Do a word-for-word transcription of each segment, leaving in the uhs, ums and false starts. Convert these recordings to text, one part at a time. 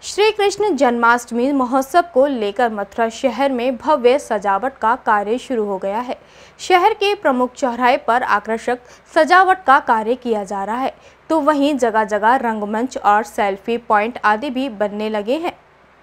श्री कृष्ण जन्माष्टमी महोत्सव को लेकर मथुरा शहर में भव्य सजावट का कार्य शुरू हो गया है। शहर के प्रमुख चौराहे पर आकर्षक सजावट का कार्य किया जा रहा है, तो वहीं जगह जगह रंगमंच और सेल्फी पॉइंट आदि भी बनने लगे हैं।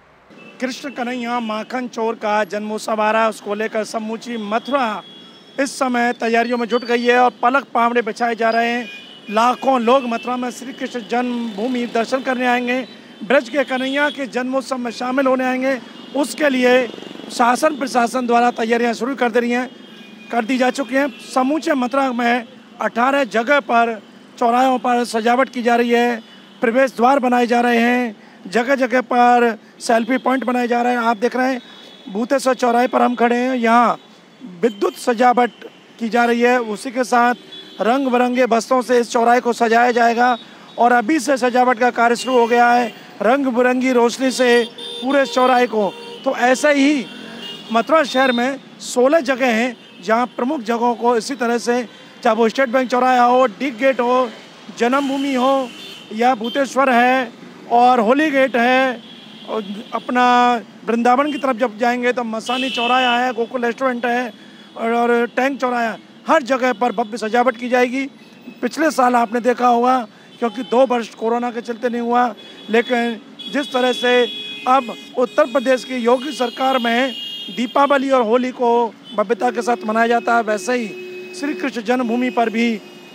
कृष्ण कन्हैया माखन चोर का जन्मोत्सव आ रहा है, उसको लेकर समूची मथुरा इस समय तैयारियों में जुट गई है और पलक पावड़े बिछाए जा रहे हैं। लाखों लोग मथुरा में श्री कृष्ण जन्मभूमि दर्शन करने आएंगे, ब्रज के कन्हैया के जन्मोत्सव में शामिल होने आएंगे। उसके लिए शासन प्रशासन द्वारा तैयारियां शुरू कर दे रही हैं कर दी जा चुकी हैं। समूचे मथुरा में अठारह जगह पर चौराहों पर सजावट की जा रही है, प्रवेश द्वार बनाए जा रहे हैं, जगह जगह पर सेल्फी पॉइंट बनाए जा रहे हैं। आप देख रहे हैं भूतेश्वर चौराहे पर हम खड़े हैं, यहाँ विद्युत सजावट की जा रही है। उसी के साथ रंग बिरंगे बस्तों से इस चौराहे को सजाया जाएगा और अभी से सजावट का कार्य शुरू हो गया है, रंग बिरंगी रोशनी से पूरे चौराहे को। तो ऐसे ही मथुरा शहर में सोलह जगह हैं जहां प्रमुख जगहों को इसी तरह से, चाहे वो स्टेट बैंक चौराहा हो, डिग गेट हो, जन्मभूमि हो या भूतेश्वर है और होली गेट है, और अपना वृंदावन की तरफ जब जाएंगे तो मसानी चौराहा है, गोकुल रेस्टोरेंट है और टैंक चौराहा, हर जगह पर भव्य सजावट की जाएगी। पिछले साल आपने देखा होगा, क्योंकि दो वर्ष कोरोना के चलते नहीं हुआ, लेकिन जिस तरह से अब उत्तर प्रदेश की योगी सरकार में दीपावली और होली को भव्यता के साथ मनाया जाता है, वैसे ही श्री कृष्ण जन्मभूमि पर भी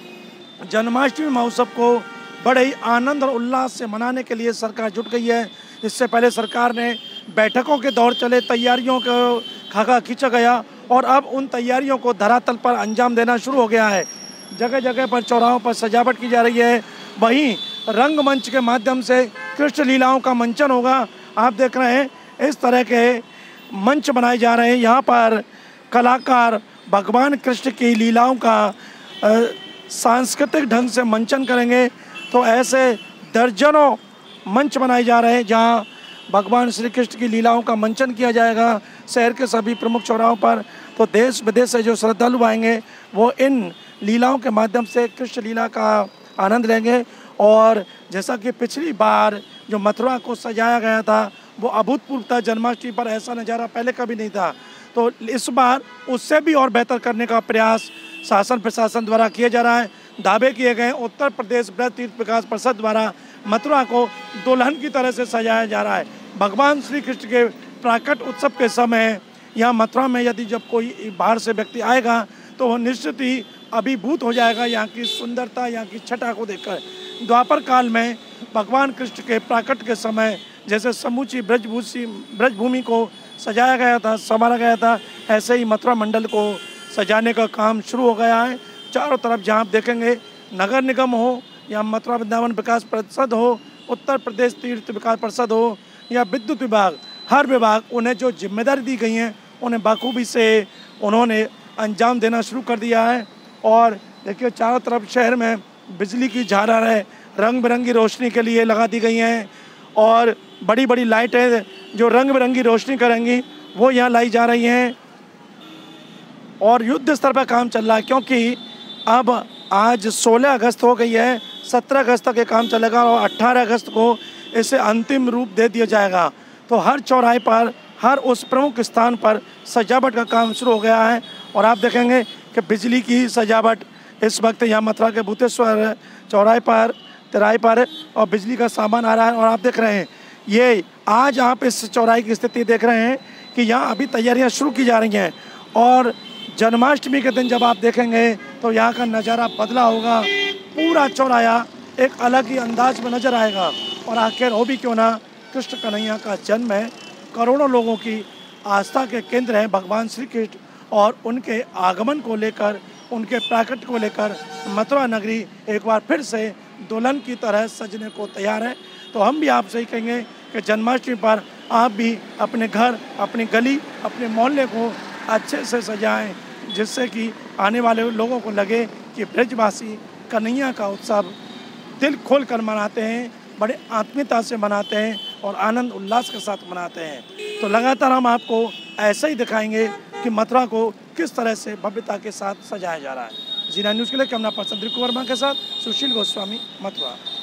जन्माष्टमी महोत्सव को बड़े ही आनंद और उल्लास से मनाने के लिए सरकार जुट गई है। इससे पहले सरकार ने बैठकों के दौर चले, तैयारियों को खाका खींचा गया और अब उन तैयारियों को धरातल पर अंजाम देना शुरू हो गया है। जगह जगह पर चौराहों पर सजावट की जा रही है। वहीं रंगमंच के माध्यम से कृष्ण लीलाओं का मंचन होगा। आप देख रहे हैं इस तरह के मंच बनाए जा रहे हैं, यहाँ पर कलाकार भगवान कृष्ण की लीलाओं का सांस्कृतिक ढंग से मंचन करेंगे। तो ऐसे दर्जनों मंच बनाए जा रहे हैं जहाँ भगवान श्री कृष्ण की लीलाओं का मंचन किया जाएगा शहर के सभी प्रमुख चौराहों पर। तो देश विदेश से जो श्रद्धालु आएंगे वो इन लीलाओं के माध्यम से कृष्ण लीला का आनंद लेंगे। और जैसा कि पिछली बार जो मथुरा को सजाया गया था वो अभूतपूर्व था, जन्माष्टमी पर ऐसा नज़ारा पहले कभी नहीं था। तो इस बार उससे भी और बेहतर करने का प्रयास शासन प्रशासन द्वारा किया जा रहा है। दावे किए गए उत्तर प्रदेश ब्रज तीर्थ विकास परिषद द्वारा मथुरा को दुल्हन की तरह से सजाया जा रहा है। भगवान श्री कृष्ण के प्राकट उत्सव के समय यहाँ मथुरा में यदि जब कोई बाहर से व्यक्ति आएगा तो वह निश्चित ही अभिभूत हो जाएगा यहाँ की सुंदरता, यहाँ की छटा को देखकर। द्वापर काल में भगवान कृष्ण के प्राकट के समय जैसे समूची ब्रजभूषी ब्रजभूमि को सजाया गया था, संवारा गया था, ऐसे ही मथुरा मंडल को सजाने का काम शुरू हो गया है। चारों तरफ जहाँ आप देखेंगे नगर निगम हो या मथुरा वृंदावन विकास परिषद हो, उत्तर प्रदेश तीर्थ विकास परिषद हो या विद्युत विभाग, हर विभाग उन्हें जो जिम्मेदारी दी गई हैं उन्हें बाखूबी से उन्होंने अंजाम देना शुरू कर दिया है। और देखिए चारों तरफ शहर में बिजली की झालरें रंग बिरंगी रोशनी के लिए लगा दी गई हैं और बड़ी बड़ी लाइटें जो रंग बिरंगी रोशनी करेंगी वो यहाँ लाई जा रही हैं। और युद्ध स्तर पर काम चल रहा है, क्योंकि अब आज सोलह अगस्त हो गई है, सत्रह अगस्त तक ये काम चलेगा और अट्ठारह अगस्त को इसे अंतिम रूप दे दिया जाएगा। तो हर चौराहे पर, हर उस प्रमुख स्थान पर सजावट का काम शुरू हो गया है। और आप देखेंगे कि बिजली की सजावट इस वक्त यहाँ मथुरा के भूतेश्वर चौराहे पर, तिराहे पर और बिजली का सामान आ रहा है। और आप देख रहे हैं ये आज आप इस चौराहे की स्थिति देख रहे हैं कि यहाँ अभी तैयारियाँ शुरू की जा रही हैं और जन्माष्टमी के दिन जब आप देखेंगे तो यहाँ का नज़ारा बदला होगा। पूरा चौराहा एक अलग ही अंदाज में नजर आएगा। और आखिर हो भी क्यों ना, कृष्ण कन्हैया का जन्म है, करोड़ों लोगों की आस्था के केंद्र हैं भगवान श्री कृष्ण, और उनके आगमन को लेकर, उनके प्राकट को लेकर मथुरा नगरी एक बार फिर से दुल्हन की तरह सजने को तैयार है। तो हम भी आपसे ही कहेंगे कि जन्माष्टमी पर आप भी अपने घर, अपनी गली, अपने मोहल्ले को अच्छे से सजाएं, जिससे कि आने वाले लोगों को लगे कि ब्रजवासी कन्हैया का उत्सव दिल खोल कर मनाते हैं, बड़े आत्मीयता से मनाते हैं और आनंद उल्लास के साथ मनाते हैं। तो लगातार हम आपको ऐसा ही दिखाएंगे कि मथुरा को किस तरह से भव्यता के साथ सजाया जा रहा है। जी नाइन न्यूज़ के लिए कैमरा पर्सन दिलीप वर्मा के साथ सुशील गोस्वामी, मथुरा।